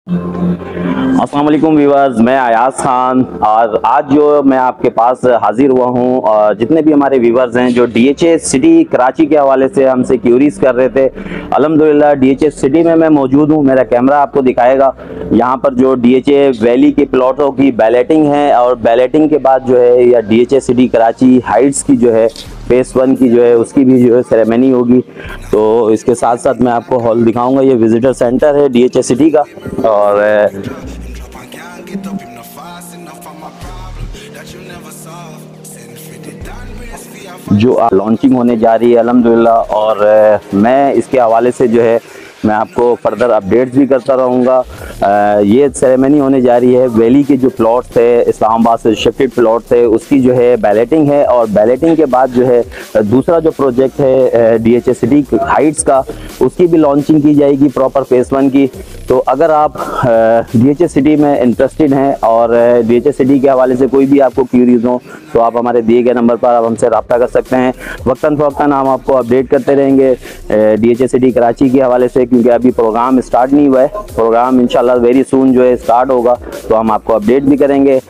अस्सलाम वालेकुम व्यूअर्स, मैं अयाज खान और आज जो मैं आपके पास हाजिर हुआ हूँ और जितने भी हमारे व्यूअर्स हैं जो डीएचए सिटी कराची के हवाले से हमसे क्यूरीज कर रहे थे, अल्हम्दुलिल्लाह डीएचए सिटी में मैं मौजूद हूँ। मेरा कैमरा आपको दिखाएगा यहाँ पर जो डीएचए वैली के प्लॉटों की बैलेटिंग है और बैलेटिंग के बाद जो है या डीएचए सिटी कराची हाइट्स की जो है फेस 1 की जो है उसकी भी जो है सेरेमनी होगी। तो इसके साथ साथ मैं आपको हॉल दिखाऊंगा। ये विजिटर सेंटर है डीएचए सिटी का और जो लॉन्चिंग होने जा रही है अल्हम्दुलिल्लाह। और मैं इसके हवाले से जो है मैं आपको फर्दर अपडेट्स भी करता रहूँगा। ये सेरेमनी होने जा रही है वैली के जो प्लॉट थे इस्लामाबाद से शिफ्टेड प्लॉट थे उसकी जो है बैलेटिंग है और बैलेटिंग के बाद जो है दूसरा जो प्रोजेक्ट है डीएचए सिटी हाइट्स का उसकी भी लॉन्चिंग की जाएगी प्रॉपर फेस 1 की। तो अगर आप डीएचए सिटी में इंटरेस्टेड हैं और डीएचए सिटी के हवाले से कोई भी आपको क्यूरीज हो तो आप हमारे दिए गए नंबर पर आप हमसे रब्ता कर सकते हैं। वक्तन फ़वक्तन हम आपको अपडेट करते रहेंगे डीएचए सिटी कराची के हवाले से, क्योंकि अभी प्रोग्राम स्टार्ट नहीं हुआ है। प्रोग्राम इंशाल्लाह वेरी सून जो है स्टार्ट होगा तो हम आपको अपडेट भी करेंगे।